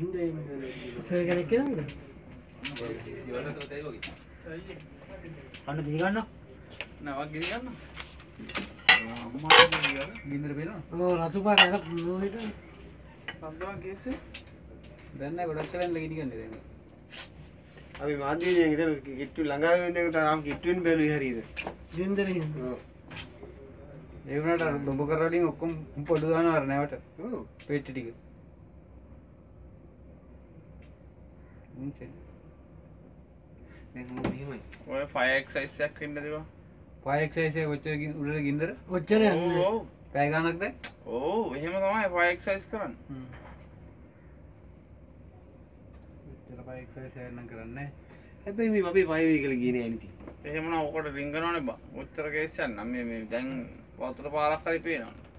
කෙනෙක් කියනද? අන්න දී ගන්න. නවක් ගිනි ගන්න. අම්මා ගින්දර බේනවා. ඔව් රතු පාට එක මොහිට. සම්දවන් කේසේ. දැන් නෑ ගොඩක් කලින් ගිනි ගන්නේ දැන්. අපි මාධ්‍යයෙන් ඉතින් කිට්ටු ළඟා වෙන එක තාම කිට්ටු වෙන බැලුවේ හරියද? ගින්දරින්. ඔව්. ඒ වුණාට දුඹ කරවලින් ඔක්කොම පොඩු දානවා අර නැවට. ඔව්. පෙට්ටි ටික. මුචේ. දැන් මෙහෙමයි. ඔය 5x size එකක් වෙන්න දෙවා. 5x size එක ඔච්චර උඩට ගින්දර. ඔච්චර යන්නේ. ඔව්. පැය ගානක් දැන්. ඔව් එහෙම තමයි 5x size කරන්නේ. ඔච්චර 5x size එක නම් කරන්නේ. හැබැයි මේ අපේ 5 කියලා කියන්නේ නැහැ එහෙමනම් ඔකට රින්ගනවනේ බං. ඔච්චර කේස් යන්න මේ දැන් වතුර පාරක් හරි පේනවා.